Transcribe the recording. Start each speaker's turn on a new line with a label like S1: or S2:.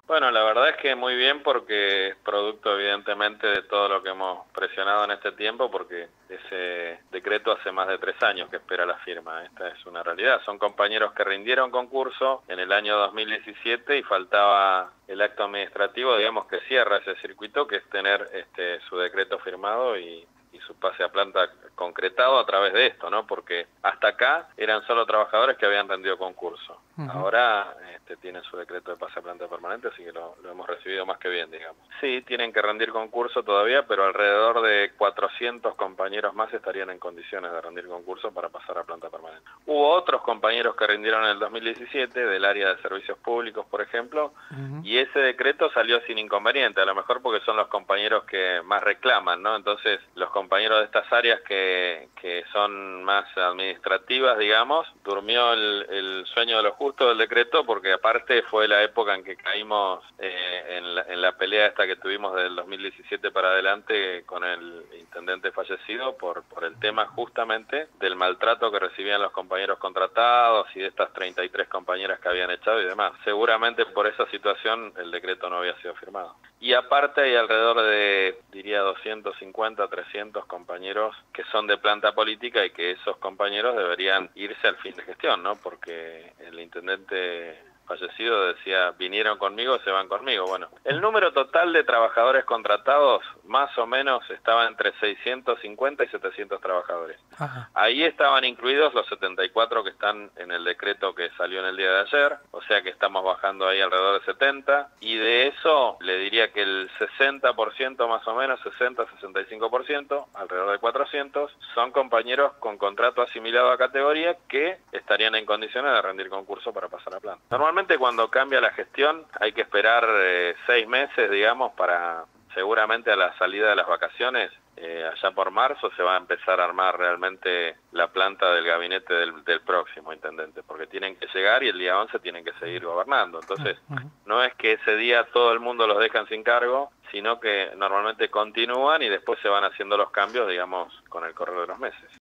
S1: Bueno, la verdad es que muy bien porque es producto evidentemente de todo lo que hemos presionado en este tiempo, porque ese decreto hace más de 3 años que espera la firma. Esta es una realidad. Son compañeros que rindieron concurso en el año 2017 y faltaba el acto administrativo, digamos, que cierra ese circuito, que es tener su decreto firmado y su pase a planta concretado a través de esto, ¿no? Porque hasta acá eran solo trabajadores que habían rendido concurso. Ahora tienen su decreto de pase a planta permanente, así que lo hemos recibido más que bien, digamos. Sí, tienen que rendir concurso todavía, pero alrededor de 400 compañeros más estarían en condiciones de rendir concurso para pasar a planta permanente. Hubo otros compañeros que rindieron en el 2017, del área de servicios públicos, por ejemplo, y ese decreto salió sin inconveniente, a lo mejor porque son los compañeros que más reclaman, ¿no? Entonces, los compañeros de estas áreas que son más administrativas, digamos, durmió el sueño de los justos del decreto, porque aparte fue la época en que caímos en la pelea esta que tuvimos del 2017 para adelante con el intendente fallecido por el tema justamente del maltrato que recibían los compañeros contratados y de estas 33 compañeras que habían echado y demás. Seguramente por esa situación el decreto no había sido firmado. Y aparte hay alrededor de, diría, 250, 300 compañeros que son de planta política y que esos compañeros deberían irse al fin de gestión, ¿no? Porque el intendente fallecido decía, vinieron conmigo, se van conmigo. Bueno, el número total de trabajadores contratados más o menos estaba entre 650 y 700 trabajadores.
S2: Ajá.
S1: Ahí estaban incluidos los 74 que están en el decreto que salió en el día de ayer, o sea que estamos bajando ahí alrededor de 70, y de eso le diría que el 60% más o menos, 60-65%, alrededor de 400, son compañeros con contrato asimilado a categoría que estarían en condiciones de rendir concurso para pasar a planta. Normalmente cuando cambia la gestión hay que esperar 6 meses, digamos, para seguramente a la salida de las vacaciones, allá por marzo se va a empezar a armar realmente la planta del gabinete del próximo intendente, porque tienen que llegar y el día 11 tienen que seguir gobernando. Entonces, no es que ese día todo el mundo los dejan sin cargo, sino que normalmente continúan y después se van haciendo los cambios, digamos, con el correr de los meses.